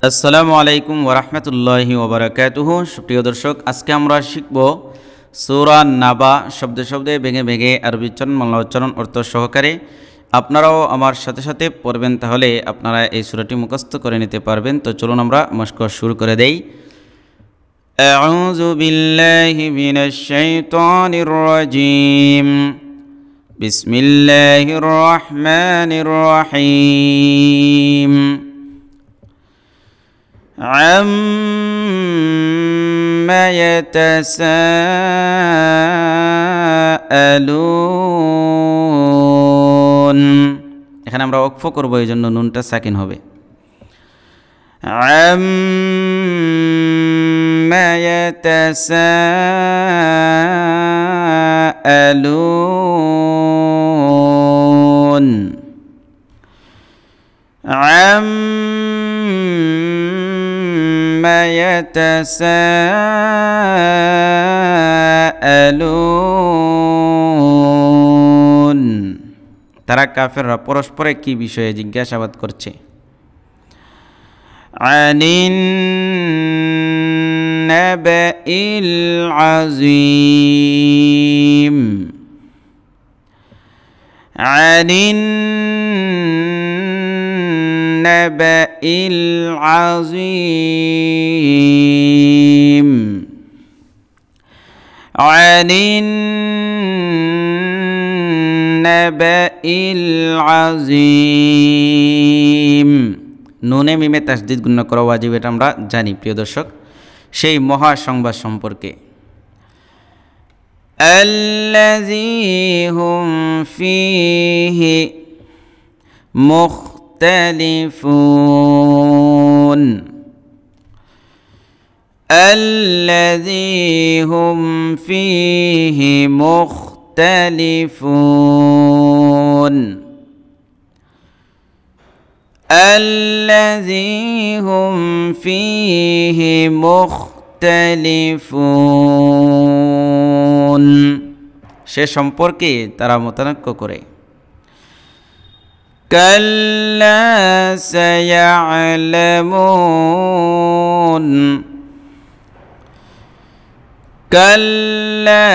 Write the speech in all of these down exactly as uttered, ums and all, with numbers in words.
আসসালামু আলাইকুম ওয়া রাহমাতুল্লাহি ওয়া বারাকাতুহু। সুপ্রিয় দর্শক, আজকে আমরা শিখব সূরা নাবা শব্দ শব্দে ভেঙে ভেঙে আরবি উচ্চারণ বাংলা উচ্চারণ অর্থ সহকারে। আপনারাও আমার সাথে সাথে পড়বেন, তাহলে আপনারা এই সূরাটি মুখস্থ করে নিতে পারবেন। তো চলুন আমরা মশক শুরু করে দেই। আউযু বিল্লাহি মিনাশ শাইতানির রাজীম। বিসমিল্লাহির রহমানির রহিম। عَمَّ يَتَسَاءَلُونَ এখানে আমরা ওকফ করব, এই জন্য নুনটা সাকিন হবে। عَمَّ يَتَسَاءَلُونَ عَمَّ يَتَسَاءَلُونَ তারা কাফেররা পরস্পরে কি বিষয়ে জিজ্ঞাসাবাদ করছে? আনিন নাবাইল আযীম। আনিন নাবাইল আযীম। আনিন নাবাইল আযীম। নুনে মিমে তাসদীদ গুণ করা ওয়াজিব, এটা আমরা জানি প্রিয় দর্শক। সেই মহা সংবাদ সম্পর্কে, আল্লাযী হুম ফীহি মুখতালিফুন। আল্লাযী হুম ফীহি মুখতালিফুন। الذي هم فيه مختلفون সে সম্পর্কে তারা মতানক্য করে। কাল্লা সায়ালামুন। কাল্লা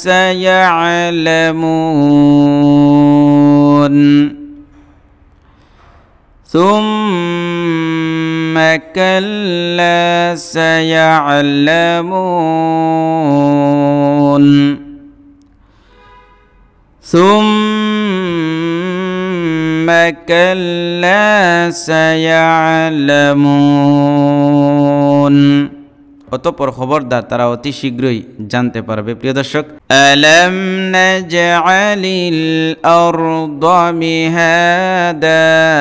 সায়ালামুন। ثم كلا سيعلمون. ثم كلا سيعلمون অতঃপর খবরদার তারা অতি শীঘ্রই জানতে পারবে। প্রিয় দর্শক, আলাম নাজআলিল আরদা মিহাদা।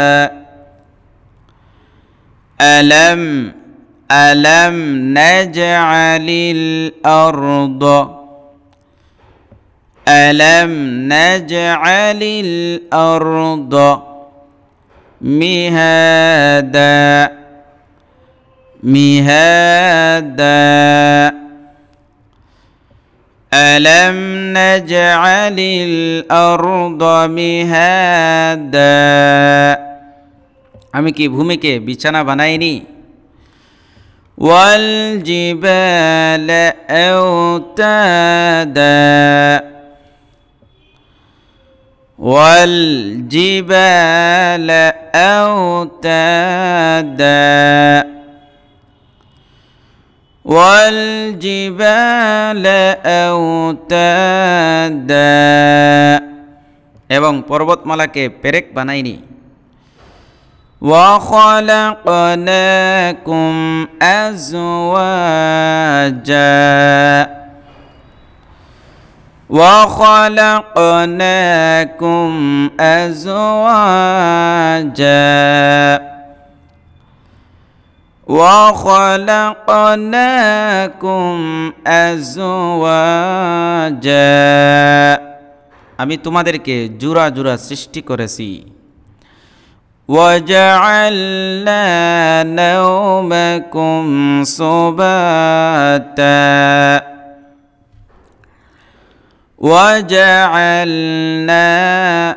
ألم ألم نجعل الأرض ألم نجعل الأرض مهادا مهادا ألم نجعل الأرض مهادا আমি কি ভূমিকে বিছানা বানাইনি? ওয়াল জিবালা আওতাদা। ওয়াল জিবালা আওতাদা। ওয়াল জিবালা আওতাদা এবং পর্বতমালাকে পেরেক বানাইনি। وخلقناكم أزواجا وخلقناكم أزواجا وخلقناكم أزواجا আমি তোমাদেরকে জোড়া জোড়া সৃষ্টি করেছি। وجعلنا نومكم سباتا وجعلنا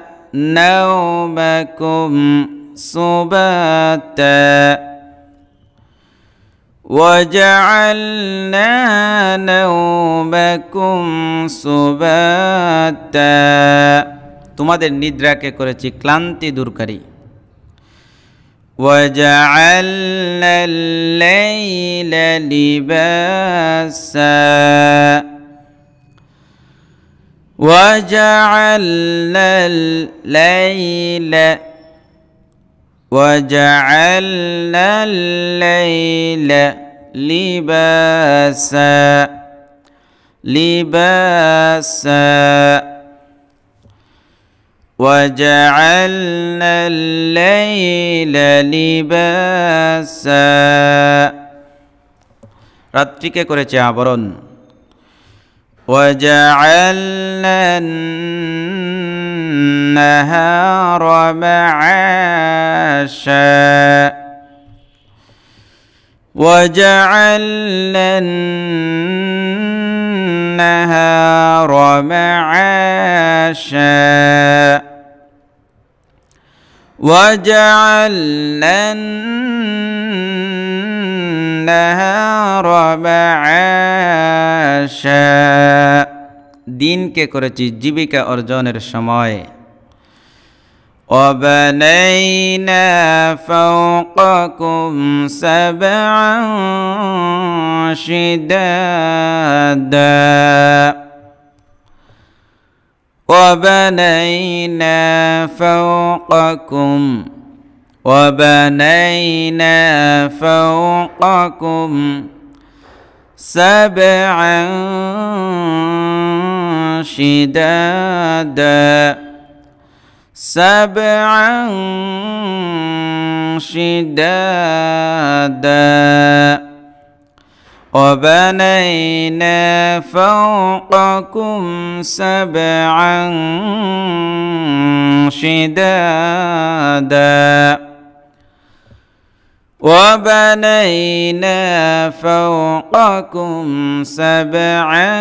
نومكم سباتا وجعلنا نومكم سباتا তোমাদের নিদ্রাকে করেছি ক্লান্তি দূরকারী وجعلنا الليل لباسا وجعلنا الليل وجعلنا الليل لباسا لباسا وجعلنا الليل لباسا রাত্রিকে করেছে আবরণ وجعلنا النهار معاشا وجعلنا النهار معاشا وجعلنا النهار معاشا দিনকে করেছি জীবিকা অর্জনের সময় وبنينا فوقكم سبعا شدادا وبنينا فوقكم وبنينا فوقكم سبعا شدادا سبعا شدادا وبنينا فوقكم سبعا شدادا وبنينا فوقكم سبعا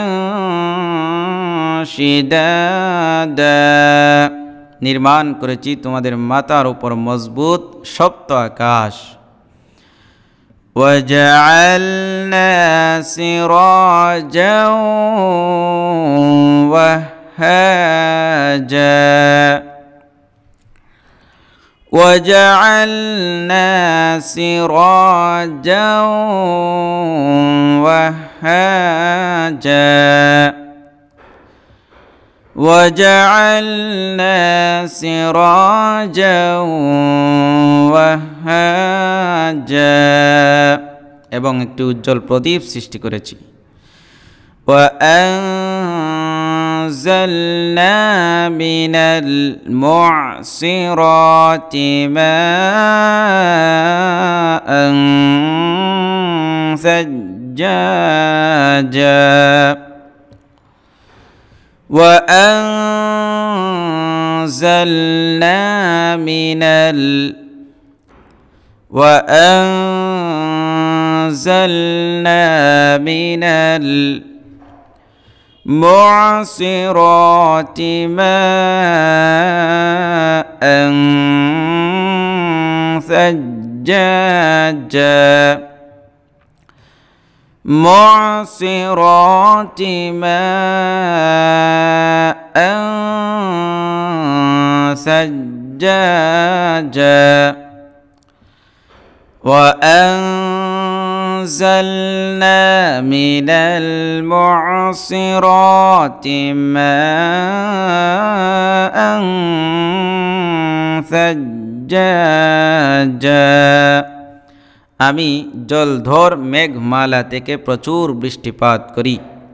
شدادا নির্মাণ করেছি তোমাদের মাথার উপর মজবুত শক্ত আকাশ وجعلنا سراجا وهاجا وجعلنا سراجا وهاجا وجعلنا سراجا وهاجا এবং একটি উজ্জ্বল প্রদীপ সৃষ্টি করেছি وأنزلنا من المعصرات ماء ثجاجا وأنزلنا من ال وأنزلنا من المعصرات ماء ثجاجا معصرات ماء ثجاجا وأنزلنا من المعصرات ماء ثجاجا আমি জলধর মেঘমালা থেকে প্রচুর বৃষ্টিপাত করি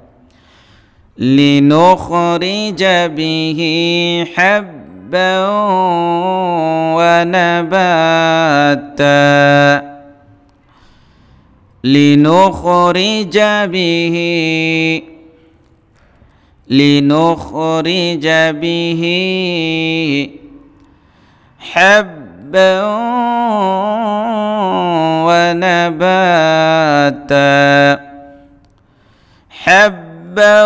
লিনুখরিজ বিহি হাব্বা ওয়া নাবাতা লিনুখরিজ বিহি লিনুখরিজ বিহি হাব্বা ونباتا حبا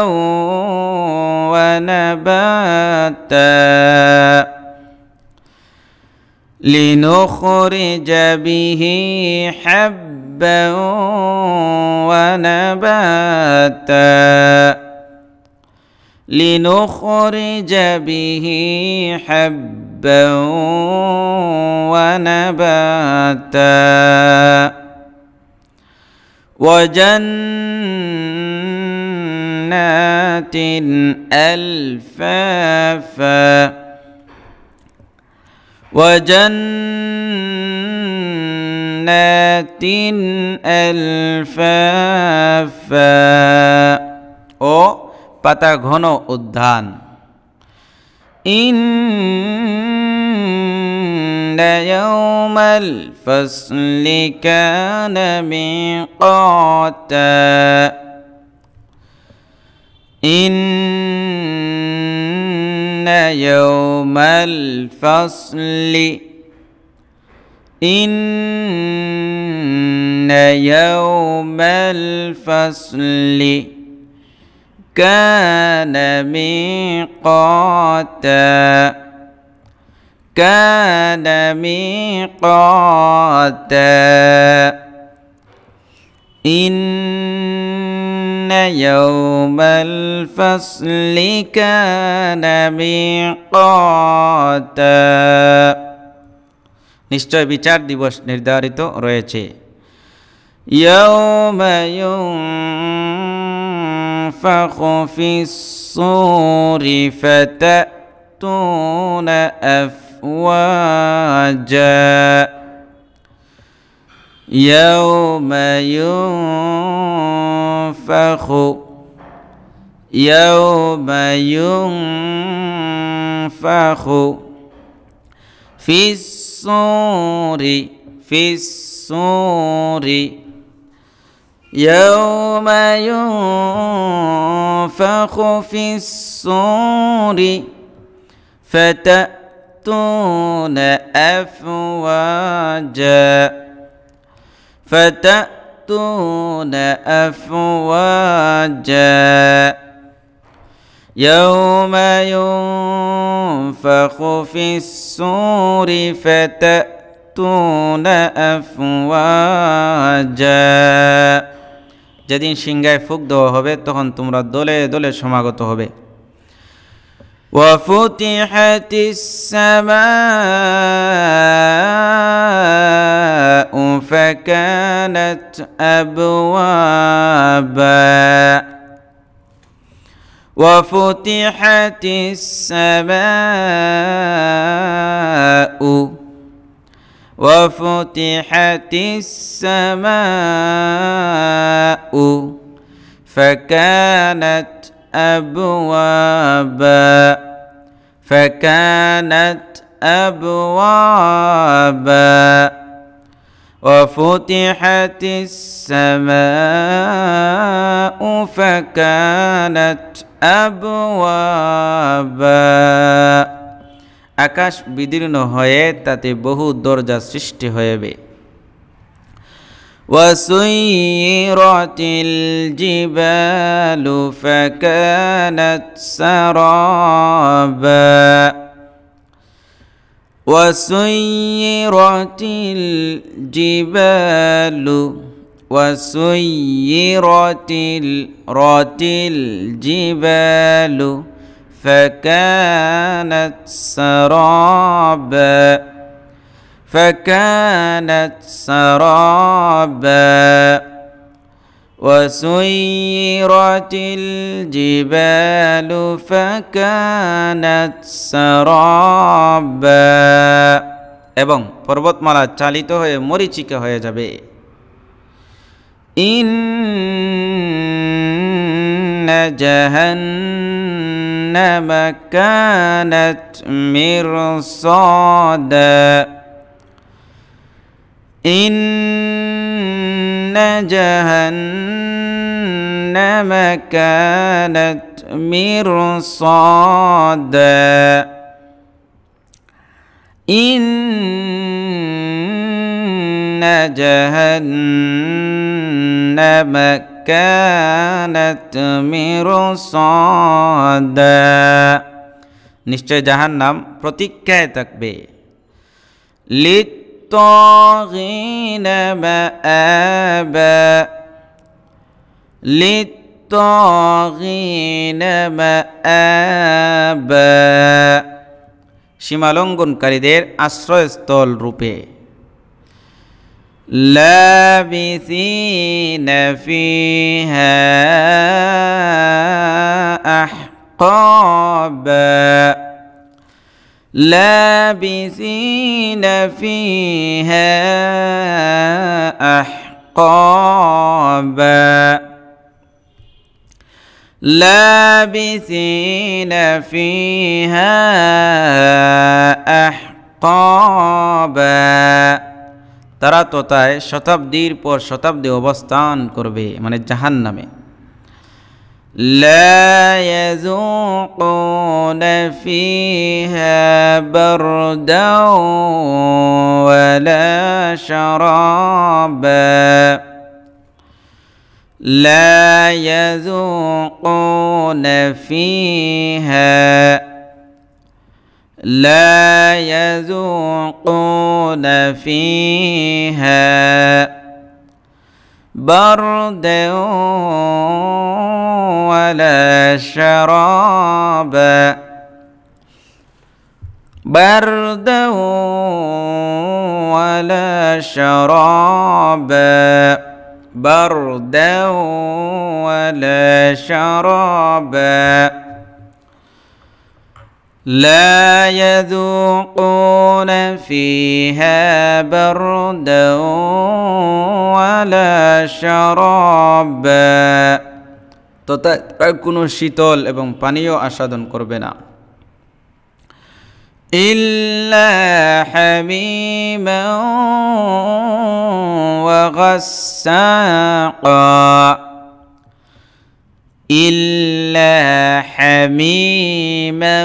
ونباتا لنخرج به حبا ونباتا لنخرج به حبا ونباتا وجنات ألفافا وجنات ألفافا ও পাতা ঘন উদ্যান إن يوم الفصل كان ميقاتا إن يوم الفصل إن يوم الفصل كان ميقاتا كان ميقاتا إن يوم الفصل كان ميقاتا নিশ্চয় বিচার দিবস নির্ধারিত রয়েছে يوم ينفخ في الصور فتأتون أفواجا يوم ينفخ يوم ينفخ في الصور في الصور يوم ينفخ في الصور فتأتون أفواجا فتأتون أفواجا يوم ينفخ في الصور فتأتون أفواجا যেদিন সিংহায় ফুঁক দেওয়া হবে তখন তোমরা দলে দলে সমাগত হবে وفتحت السماء فكانت أبوابا وفتحت السماء وفتحت السماء فكانت أبوابا فكانت أبوابا وفتحت السماء فكانت أبوابا আকাশ বিদীর্ণ হয়ে তাতে বহু দরজা সৃষ্টি হইবে وسيرت الجبال فكانت سرابا وسيرت الجبال وسيرت الجبال فكانت سرابا فكانت سرابا وسيرت الجبال فكانت سرابا এবং পর্বতমালা চালিত হয়ে মরীচিকা হয়ে যাবে إن جهنم كانت مرصادا إن جهنم كانت مرصادا إن جهنم كانت مرصادا নিশ্চয় জাহান্নাম প্রতীক্ষায় থাকবে للطاغين مآبا للطاغين مآبا সীমালঙ্ঘনকারীদের আশ্রয়স্থল রূপে লাবিথিন ফিহা আহকাবা লাবিথিন ফিহা আহকাবা লাবিথিন ফিহা আহকাবা তারা তথায় শতাব্দীর পর শতাব্দী অবস্থান করবে, মানে জাহান্নামে। লা ইয়াযুকুনা ফিহা বারদাও ওয়ালা শারাবা লা ইয়াযুকুনা ফিহা لا يذوقون فيها بردا ولا شرابا بردا ولا شرابا بردا ولا شرابا لا يذوقون فيها بردا ولا شرابا তথা কোনো শীতল এবং পানীয় আস্বাদন করবে না। ইল্লা হামিমান ওয়া গাসসাকা إلا حميما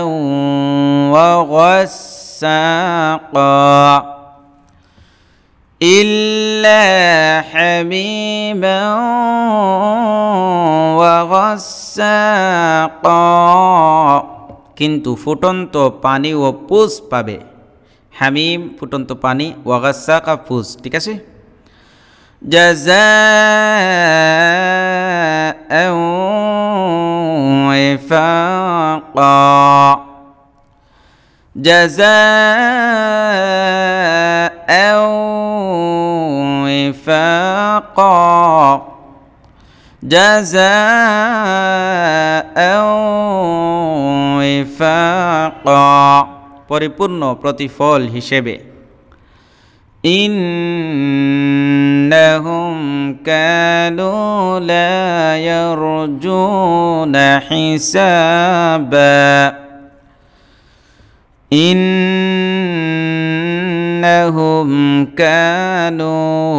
وغساقا إلا حميما وغساقا কিন্তু ফুটন্ত পানি ও পুষ পাবে। হামিম ফুটন্ত পানি, ওয়াগাসাকা পুষ, ঠিক আছে। জাযাআ ওয়াফাকা জাযাআ ওয়াফাকা জাযাআ ওয়াফাকা পরিপূর্ণ প্রতিফল হিসেবে। إنهم كانوا لا يرجون حسابا إنهم كانوا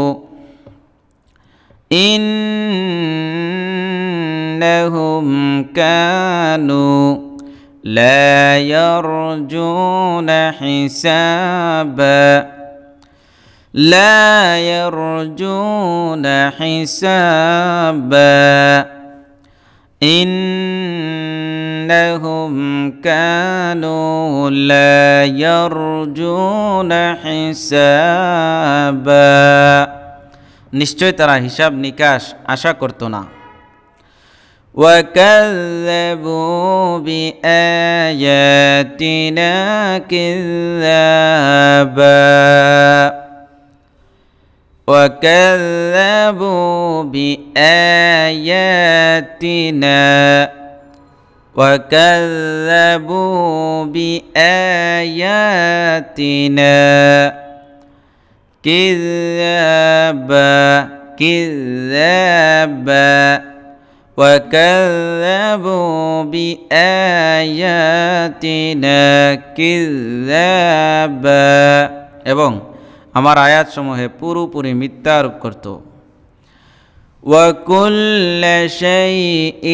إنهم كانوا لا يرجون حسابا لا يرجون حسابا إنهم كانوا لا يرجون حسابا নিশ্চয় তারা হিসাব নিকাশ আশা করত না। وكذبوا بآياتنا كذابا وكذبوا بآياتنا وكذبوا بآياتنا كذابا كذابا وكذبوا بآياتنا كذابا এবং আমার আয়াতসমূহে পুরোপুরি মিথ্যা আরোপ করত। وكل شيء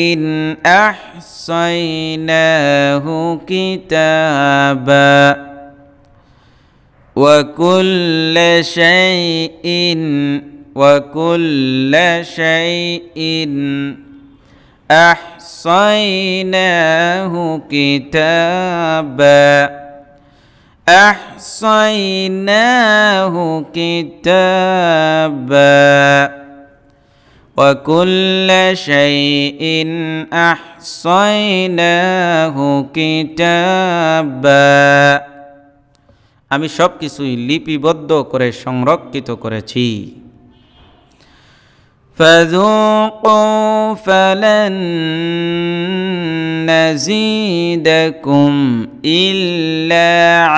أحصيناه كتابا وكل شيء وكل شيء أحصيناه كتابا أحصيناه كتابا وكل شيء أحصيناه كتابا আমি সব কিছুই লিপিবদ্ধ করে সংরক্ষিত করেছি فذوقوا فلن نزيدكم إلا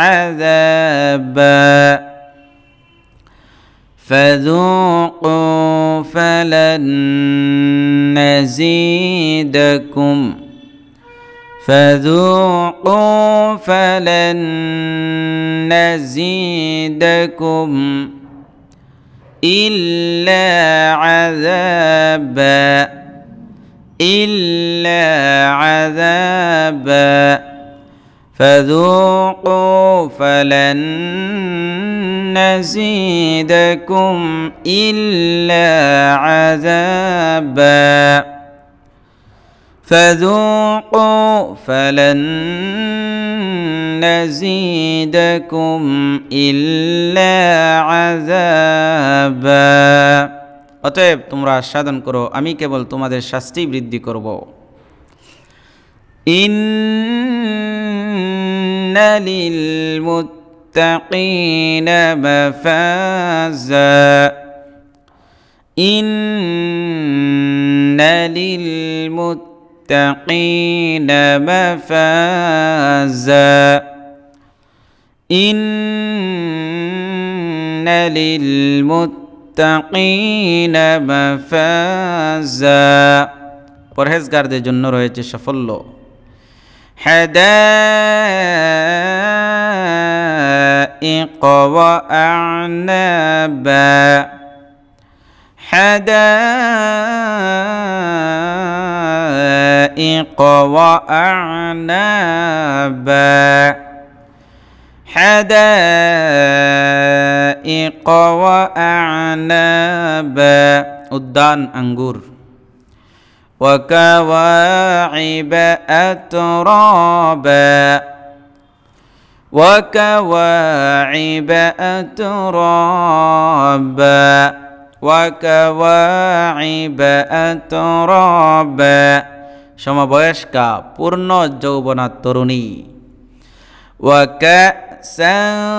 عذابا فذوقوا فلن نزيدكم فذوقوا فلن نزيدكم إلا عذابا إلا عذابا فذوقوا فلن نزيدكم إلا عذابا فذوقوا فلن نزيدكم إلا عذابا অতএব তোমরা সাধন করো আমি কেবল তোমাদের শাস্তি বৃদ্ধি করব ইন্না লিল মুত্তাকিনা মাফাজা ইন্না লিল মুত্তাকিনা মাফাজা ইন্না লিল মুত্তাকিনা মাফাজা পরহেজগারদের জন্য রয়েছে সাফল্য حدائق وأعنابا حدائق وأعنابا حدائق وأعنابا উদ্যান আঙ্গুর وكواعب أترابا وكواعب أترابا وكواعب أترابا সমবয়স্কা পূর্ণ যৌবনা তরুণী وكأسا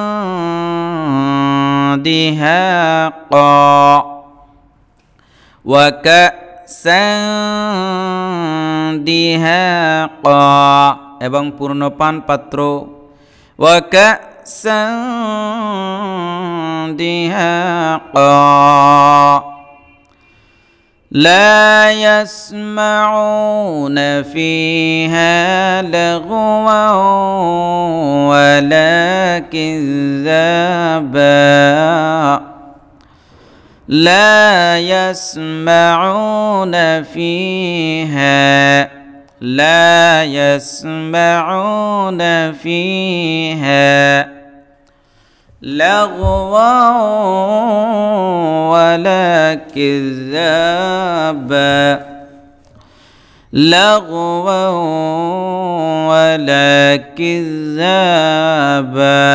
دهاقا وكأسا دهاقا এবং পূর্ণ পান পাত্র وكأسا دهاقا لا يسمعون فيها لغوا ولا كذابا لا يسمعون فيها لا يسمعون فيها لغوا ولا كذابا لغوا ولا كذابا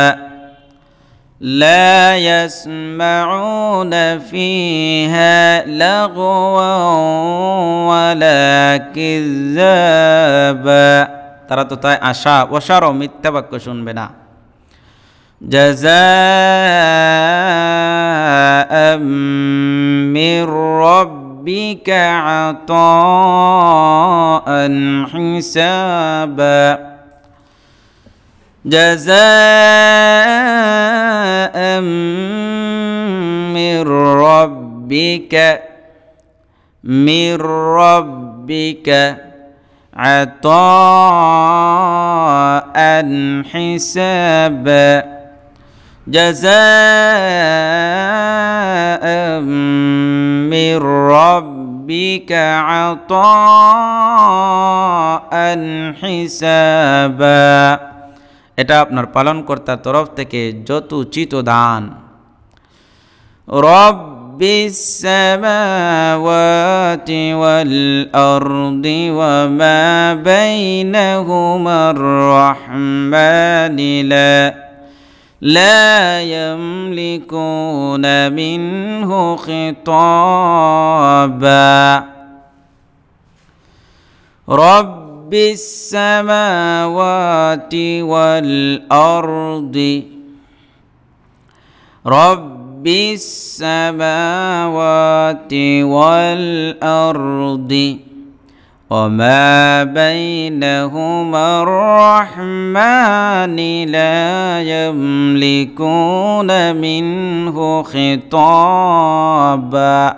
لا يسمعون فيها لغوا ولا كذابا তারা তো তাই আশা ওশারও মিথ্যা বাক্য শুনবে না جزاء من ربك عطاء حسابا جزاء من ربك من ربك عطاء حسابا جزاء من ربك عطاء حسابا এটা আপনার পালনকর্তার তরফ থেকে যথোচিত দান রব্বিস সামাওয়াতি ওয়াল আরদি ওয়া মা বাইনাহুমার রাহমানি লা لا يملكون منه خطابا رب السماوات والأرض رب السماوات والأرض وما بينهما الرحمن لا يملكون منه خطابا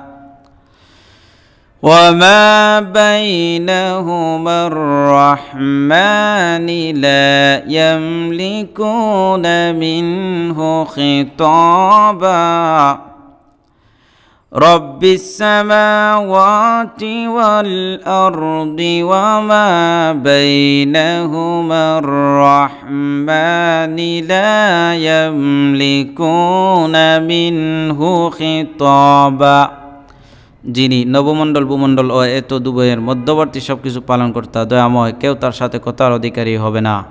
وما بينهما الرحمن لا يملكون منه خطابا رب السماوات والأرض وما بينهما الرحمن لا يملكون منه خطابا যিনি নবমণ্ডল ভূমণ্ডল ও এত দুবয়ের মধ্যবর্তী সব কিছু পালন কর্তা দয়াময় কেউ তার সাথে কথার অধিকারী হবে না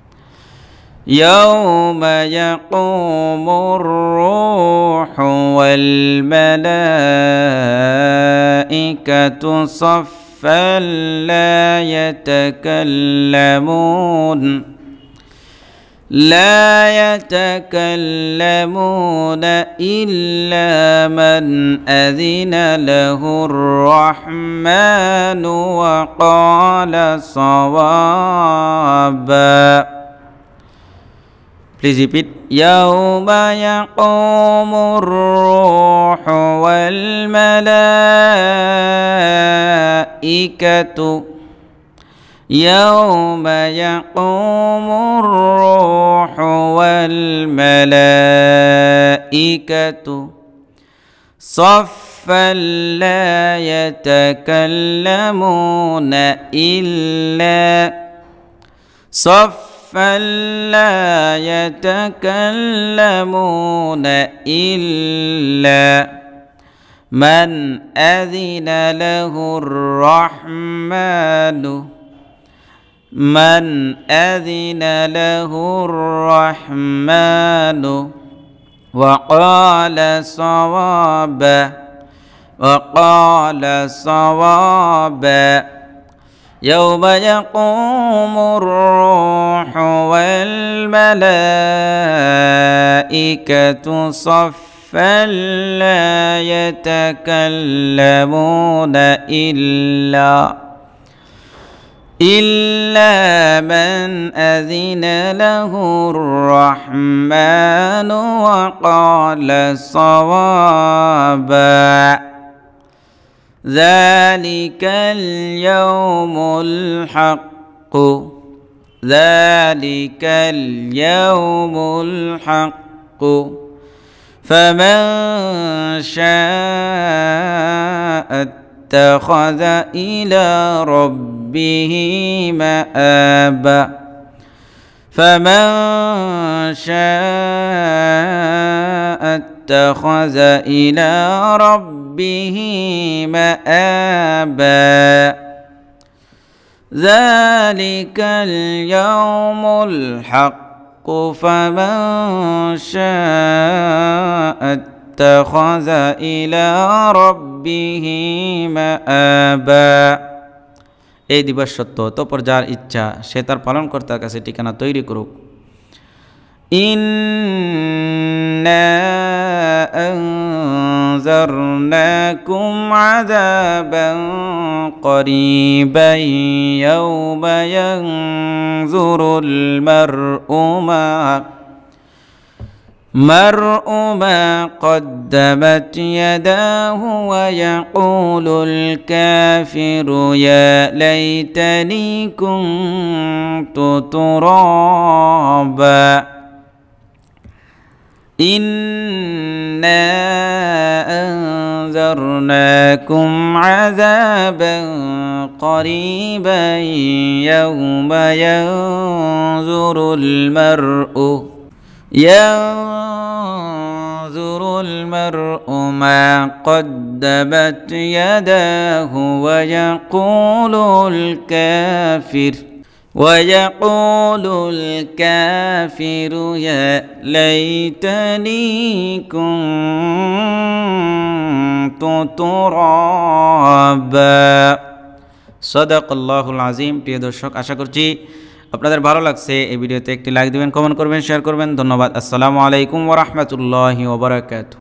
يوم يقوم الروح والملائكة صفا لا يتكلمون لا يتكلمون إلا من أذن له الرحمن وقال صوابا. Please repeat. يوم يقوم الروح والملائكة يوم يقوم الروح والملائكة صفا لا يتكلمون إلا صفا لا يتكلمون إلا من أذن له الرحمن من أذن له الرحمن وقال صوابا وقال صوابا يوم يقوم الروح والملائكة صفا لا يتكلمون إلا إلا من أذن له الرحمن وقال صوابا ذلك اليوم الحق ذلك اليوم الحق فمن شاء اتخذ إلى ربه مآبا فمن شاء اتخذ إلى ربه مآبا ذلك اليوم الحق فمن شاء اتخذ إلى ربه مآبا এই দিবস সত্য তৎপর যার ইচ্ছা সে তার পালনকর্তার কাছে ঠিকানা তৈরি করুক ইন্না আনজারনাকুম আযাবান করিবান ইয়াওমা ইয়ানজুরুল মার'উ মা مرء ما قدمت يداه ويقول الكافر يا ليتني كنت ترابا إنا أنذرناكم عذابا قريبا يوم ينظر المرء ينظر المرء ما قدمت يداه ويقول الكافر ويقول الكافر يا ليتني كنت ترابا সদাকাল্লাহুল আযীম। প্রিয় দর্শক, আশা করছি আপনাদের ভালো লাগছে। এই ভিডিওতে একটি লাইক দিবেন, কমেন্ট করবেন, শেয়ার করবেন। ধন্যবাদ। আসসালামু আলাইকুম ওয়া রাহমাতুল্লাহি ওয়া বারাকাতুহু।